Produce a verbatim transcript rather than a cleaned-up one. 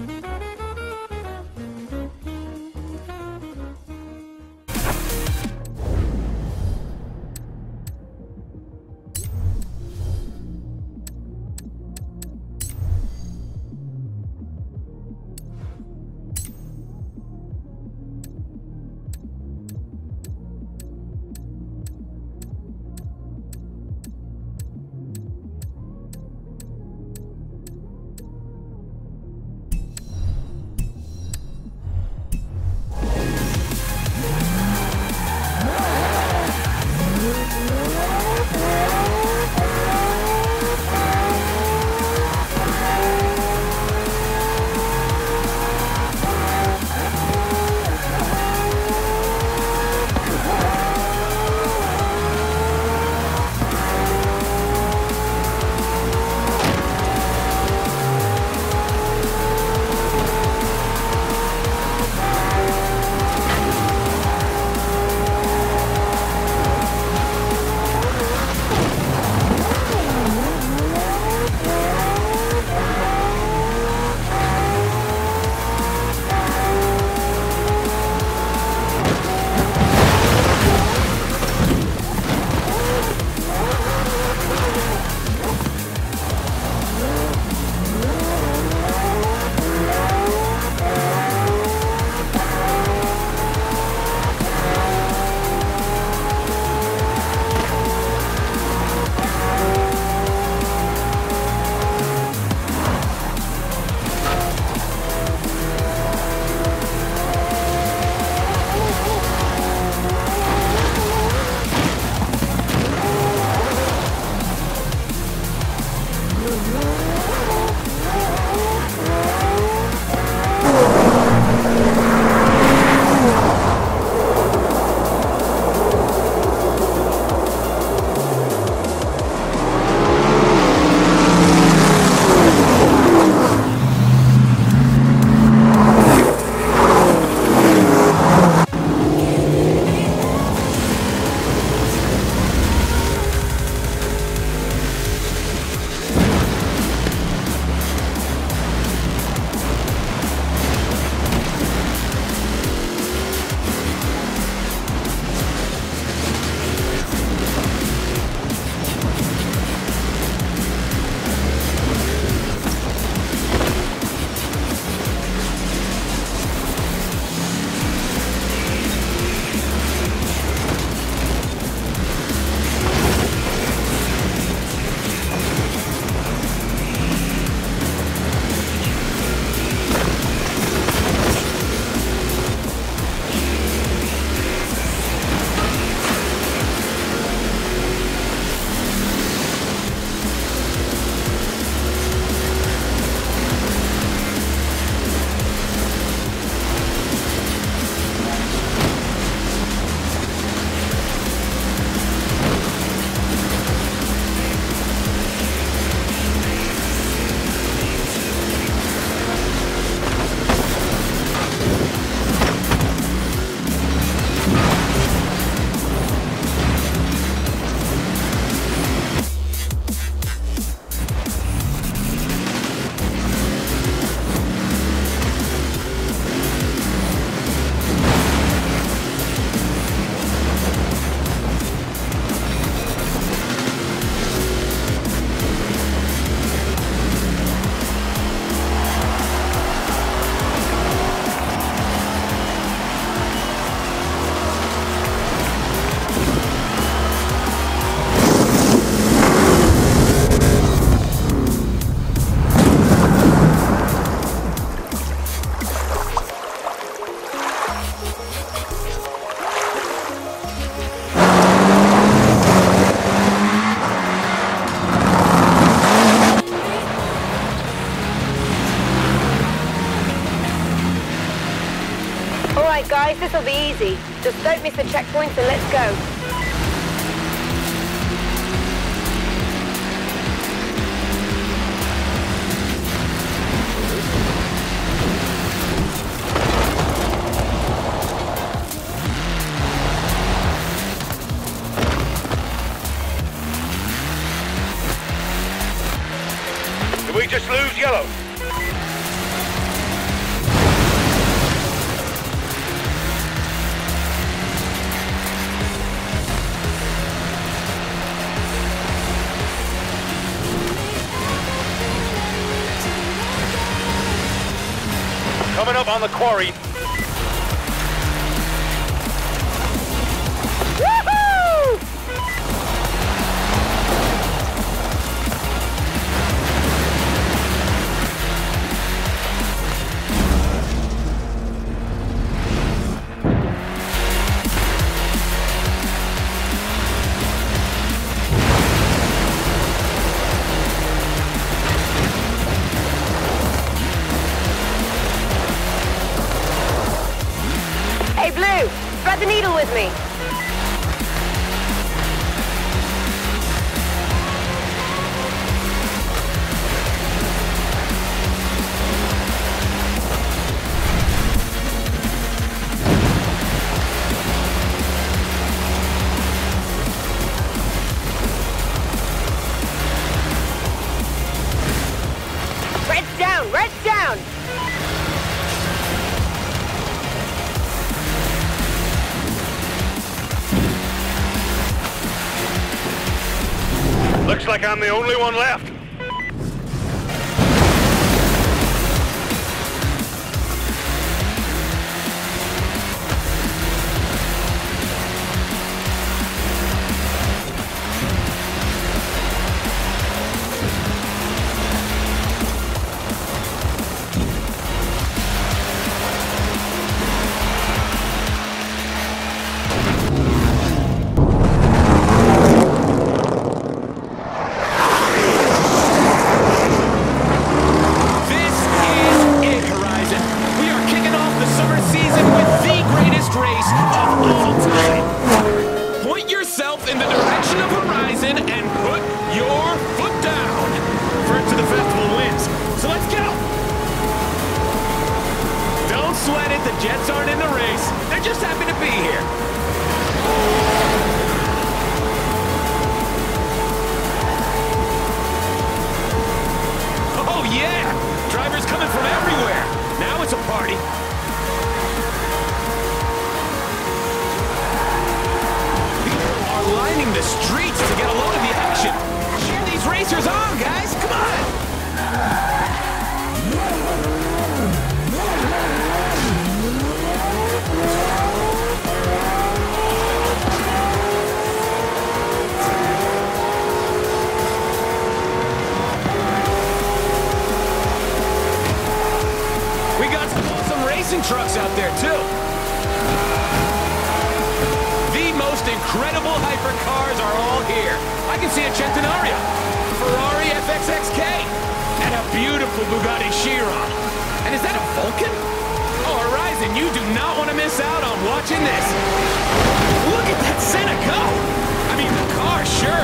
Alright guys, this'll be easy. Just don't miss the checkpoint and let's go. Did we just lose yellow? Coming up on the quarry. Woohoo! Hey, Blue, thread the needle with me. Red's down, red's down. Looks like I'm the only one left. In the direction of Horizon and put your foot down. First to the festival wins. So let's go. Don't sweat it. The Jets aren't in the race. They're just happy to be here. Oh yeah! Drivers coming from everywhere. Now it's a party. Lining the streets to get a load of the action. Cheer these racers on, guys. Come on. We got some awesome racing trucks out there, too. Most incredible hypercars are all here. I can see a Centenario, Ferrari F X X K, and a beautiful Bugatti Chiron. And is that a Vulcan? Oh, Horizon, you do not want to miss out on watching this. Look at that Senna go! I mean, the car sure